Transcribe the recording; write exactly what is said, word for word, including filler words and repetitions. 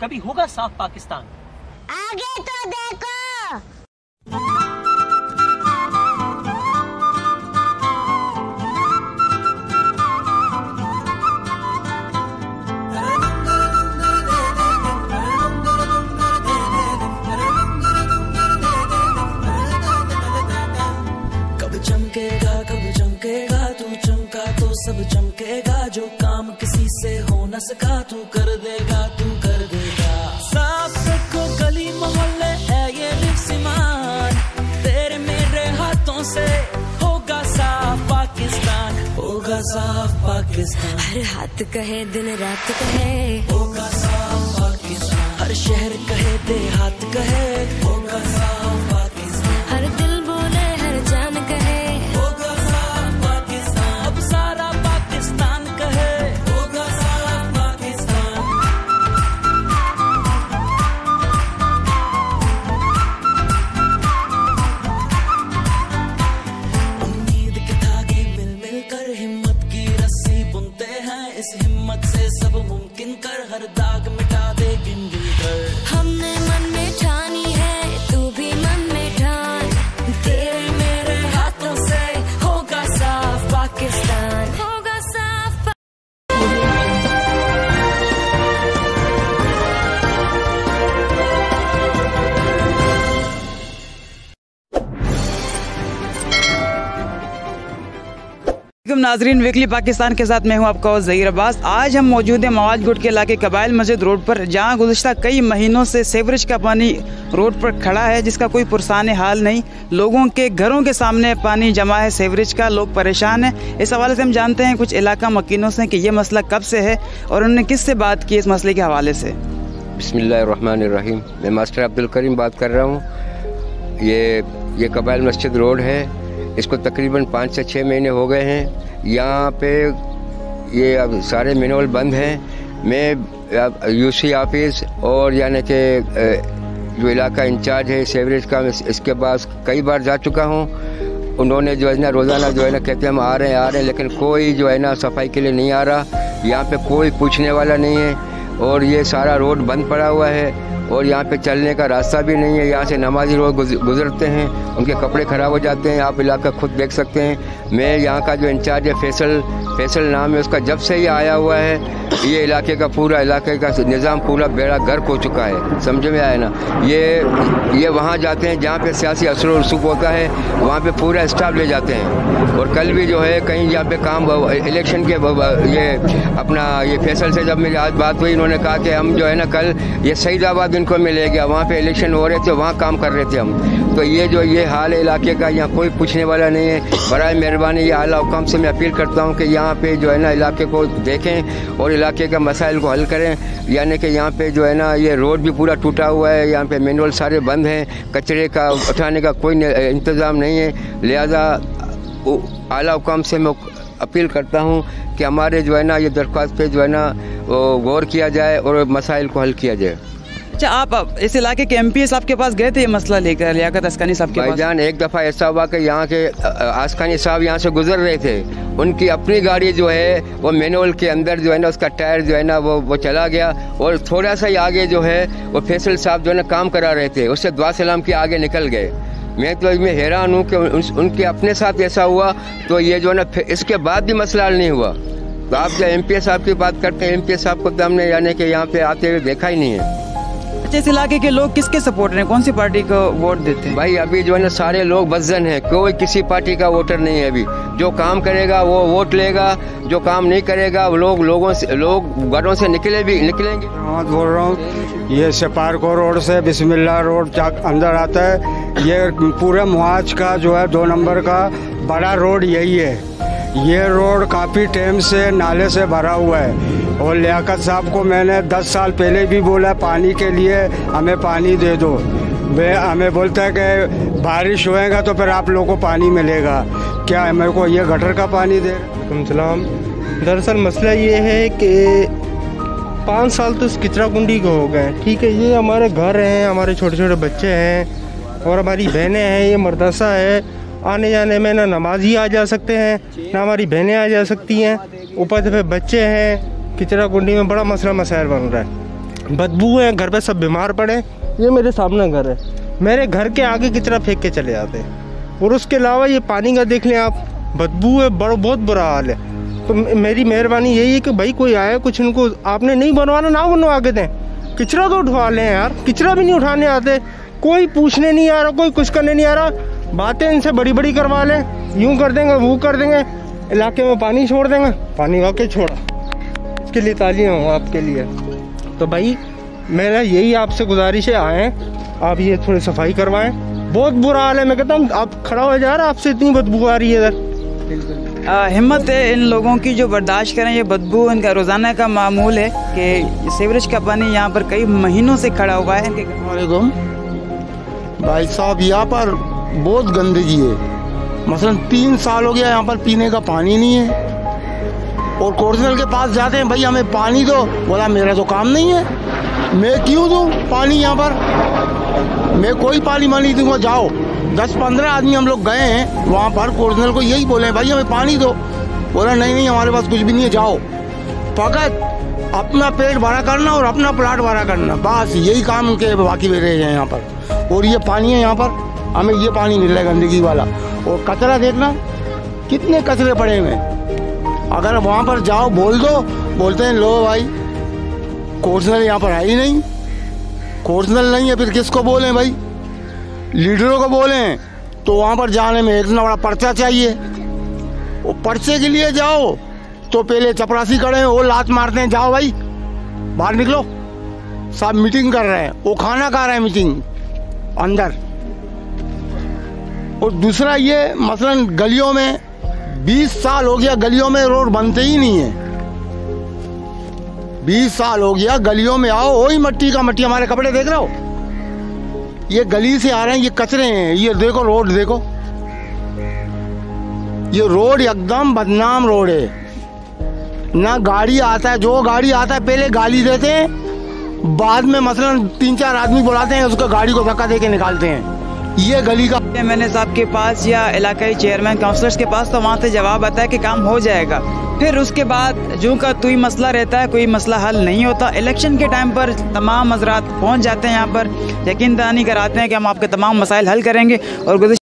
कभी होगा साफ पाकिस्तान? आगे तो देखो। कब चमकेगा कब चमकेगा तू चमका तो सब चमकेगा। जो काम किसी से हो न सका तू कर देगा तू कर देगा। साफ देखो गली मोहल्ले है ये रिफ्सिमान, तेरे मेरे हाथों से होगा साफ पाकिस्तान, होगा साफ पाकिस्तान। हर हाथ कहे दिन रात कहे होगा साफ पाकिस्तान। हर शहर कहे देहात कहे होगा साफ पाकिस्तान। हर दिल बोले हर जान कहे होगा साफ पाकिस्तान। अब सारा पाकिस्तान कहे होगा साफ पाकिस्तान। उम्मीद के धागे मिल मिल कर हिम्मत की रस्सी बुनते हैं। इस हिम्मत से सब मुमकिन कर, हर दाग मिटा दे गिन गिन कर। हमने मन में ठानी है तू भी मन में ठान, तेरे मेरे हाथों से होगा साफ पाकिस्तान। होगा साफ। नाजरीन, वीकली पाकिस्तान के साथ मैं हूं आपका ज़हीर अब्बास। आज हम मौजूद हैं मवाज गुट के इलाके कबाइल मस्जिद रोड पर, जहां गुज़िश्ता कई महीनों से सीवरेज का पानी रोड पर खड़ा है, जिसका कोई पुरसान हाल नहीं। लोगों के घरों के सामने पानी जमा है सीवरेज का, लोग परेशान हैं। इस हवाले से हम जानते हैं कुछ इलाका मकीनों से कि ये मसला कब से है और उन्होंने किस से बात की इस मसले के हवाले से। बिस्मिल्लाहिर्रहमानिर्रहीम। मैं मास्टर अब्दुल करीम बात कर रहा हूँ। ये ये कबाइल मस्जिद रोड है, इसको तकरीबन पाँच से छः महीने हो गए हैं। यहाँ पे ये अब सारे मिनरल बंद हैं। मैं यूसी ऑफिस और यानी कि जो इलाका इंचार्ज है सीवरेज का, इसके पास कई बार जा चुका हूँ। उन्होंने जो है ना रोज़ाना जो है ना कहते हैं हम आ रहे हैं आ रहे हैं, लेकिन कोई जो है ना सफाई के लिए नहीं आ रहा। यहाँ पे कोई पूछने वाला नहीं है और ये सारा रोड बंद पड़ा हुआ है और यहाँ पे चलने का रास्ता भी नहीं है। यहाँ से नमाजी रोज गुजरते हैं, उनके कपड़े ख़राब हो जाते हैं। आप इलाका खुद देख सकते हैं। मैं यहाँ का जो इंचार्ज है फैसल फैसल नाम है उसका, जब से ये आया हुआ है ये इलाके का पूरा इलाके का निज़ाम पूरा बेड़ा गर्क हो चुका है। समझ में आया ना। ये ये वहाँ जाते हैं जहाँ पे सियासी असर और रसूख होता है, वहाँ पे पूरा स्टाफ ले जाते हैं। और कल भी जो है कहीं यहाँ पे काम इलेक्शन के ये अपना ये फैसल से जब मेरी आज बात हुई, इन्होंने कहा कि हम जो है ना कल ये सईदाबाद इनको मिले गया, वहाँ पे इलेक्शन हो रहे थे, वहाँ काम कर रहे थे हम। तो ये जो ये हाल है इलाके का, यहाँ कोई पूछने वाला नहीं है। बराए मेहरबानी ये आला हुकाम से मैं अपील करता हूँ कि यहाँ पे जो है ना इलाके को देखें और इलाके का मसाइल को हल करें। यानी कि यहाँ पे जो है ना ये रोड भी पूरा टूटा हुआ है, यहाँ पे मैनुअल सारे बंद हैं, कचरे का उठाने का कोई इंतज़ाम नहीं है। लिहाजा आला हुकाम से मैं अपील करता हूँ कि हमारे जो है ना ये दरख्वास्त पे जो है ना गौर किया जाए और मसाइल को हल किया जाए। अच्छा, आप इस इलाके के एमपी साहब के पास गए थे ये मसला लेकर, लियाकत अस्कानी साहब के पास? भाईजान एक दफ़ा ऐसा हुआ कि यहाँ के अस्कानी साहब यहाँ से गुजर रहे थे, उनकी अपनी गाड़ी जो है वो मैनुअल के अंदर जो है ना उसका टायर जो है ना वो वो चला गया और थोड़ा सा ही आगे जो है वो फैसल साहब जो है ना काम करा रहे थे, उससे दुआ सलाम के आगे निकल गए। मैं तो इसमें हैरान हूँ कि उन, उनके अपने साथ ऐसा हुआ, तो ये जो है ना इसके बाद भी मसला हल नहीं हुआ। तो आप जब एम पी साहब की बात करते हैं, एम पी साहब को तो हमने यानी कि यहाँ पे आते हुए देखा ही नहीं है। इस इलाके के लोग किसके सपोर्टर हैं, कौन सी पार्टी को वोट देते हैं? भाई अभी जो है ना सारे लोग बदजन हैं, कोई किसी पार्टी का वोटर नहीं है। अभी जो काम करेगा वो वोट लेगा, जो काम नहीं करेगा वो लोग लोगों से लोग घरों से निकले भी निकलेंगे। बोल रहा हूँ, ये सेपारको रोड से बिस्मिल्लाह रोड अंदर आता है। ये पूरे मुआज का जो है दो नंबर का बड़ा रोड यही है। ये रोड काफ़ी टाइम से नाले से भरा हुआ है और लियाकत साहब को मैंने दस साल पहले भी बोला पानी के लिए हमें पानी दे दो। वे हमें बोलता है कि बारिश होएगा तो फिर आप लोगों को पानी मिलेगा। क्या मेरे को ये गटर का पानी दे? सलाम। दरअसल मसला ये है कि पाँच साल तो इस किचरा कुंडी को हो गए। ठीक है, ये हमारे घर हैं, हमारे छोटे छोटे बच्चे हैं और हमारी बहनें हैं। ये मदरसा है, आने जाने में ना नमाजी आ जा सकते हैं ना हमारी बहनें आ जा सकती हैं। ऊपर से फिर बच्चे हैं, किचरा कुंडी में बड़ा मसला मसाइल बन रहा है। बदबू है, घर पे सब बीमार पड़े। ये मेरे सामने घर है, मेरे घर के आगे कचरा फेंक के चले जाते हैं। और उसके अलावा ये पानी का देख लें आप, बदबू है, बड़ा बहुत बुरा हाल है। तो मेरी मेहरबानी यही है कि भाई कोई आए, कुछ इनको आपने नहीं बनवाना ना बनवा के दें, कचरा तो उठवा लें यार। कचरा भी नहीं उठाने आते, कोई पूछने नहीं आ रहा, कोई कुछ करने नहीं आ रहा। बातें इनसे बड़ी बड़ी करवा लें, यूँ कर देंगे वो कर देंगे, इलाके में पानी छोड़ देंगे, पानी वाकई छोड़ा। इसके लिए तालियां हो आपके लिए। तो भाई मेरा यही आपसे गुजारिश है, आएँ आप ये थोड़ी सफाई करवाएं, बहुत बुरा हाल है। मैं कहता हूँ आप खड़ा हो जा रहा, आपसे इतनी बदबू आ रही है इधर। आ, हिम्मत है इन लोगों की जो बर्दाश्त करें ये बदबू। इनका रोज़ाना का मामूल है कि सीवरेज का पानी यहाँ पर कई महीनों से खड़ा हुआ है। वालेकुम भाई साहब, यहाँ पर बहुत गंदगी है। मसलन तीन साल हो गया यहाँ पर पीने का पानी नहीं है। और कोर्सनल के पास जाते हैं, भाई हमें पानी दो, बोला मेरा तो काम नहीं है, मैं क्यों दूँ पानी यहाँ पर, मैं कोई पानी मानी दूँगा। जाओ, दस पंद्रह आदमी हम लोग गए हैं वहाँ पर, कोर्सनल को यही बोले भाई हमें पानी दो, बोला नहीं नहीं हमारे पास कुछ भी नहीं है, जाओ। फकत अपना पेट भरा करना और अपना प्लाट भरा करना, बस यही काम उनके बाकी में रह गए यहाँ पर। और ये पानी है यहाँ पर, हमें ये पानी मिल रहा है गंदगी वाला। और कचरा देखना कितने कचरे पड़े हुए हैं। अगर वहाँ पर जाओ बोल दो, बोलते हैं लो भाई कोर्सनल यहाँ पर है ही नहीं, कोर्सनल नहीं है, फिर किसको बोलें भाई, लीडरों को बोलें। तो वहाँ पर जाने में इतना बड़ा पर्चा चाहिए, वो पर्चे के लिए जाओ तो पहले चपरासी खड़े हैं, वो लात मारते हैं, जाओ भाई बाहर निकलो, सब मीटिंग कर रहे हैं, वो खाना खा रहे हैं मीटिंग अंदर। और दूसरा ये मसलन गलियों में बीस साल हो गया, गलियों में रोड बनते ही नहीं है। बीस साल हो गया, गलियों में आओ वही मट्टी का मट्टी। हमारे कपड़े देख रहे हो, ये गली से आ रहे हैं, ये कचरे हैं, ये देखो रोड देखो, ये रोड एकदम बदनाम रोड है। ना गाड़ी आता है, जो गाड़ी आता है पहले गाली देते हैं, बाद में मसलन तीन चार आदमी बुलाते हैं, उसको गाड़ी को धक्का देके निकालते हैं। ये गली का मैंने साहब के पास या इलाकाई चेयरमैन काउंसलर्स के पास, तो वहाँ से जवाब आता है कि काम हो जाएगा। फिर उसके बाद जो का तू ही मसला रहता है, कोई मसला हल नहीं होता। इलेक्शन के टाइम पर तमाम हज़रात पहुँच जाते हैं यहाँ पर, यकीन दहानी कराते हैं कि हम आपके तमाम मसाइल हल करेंगे। और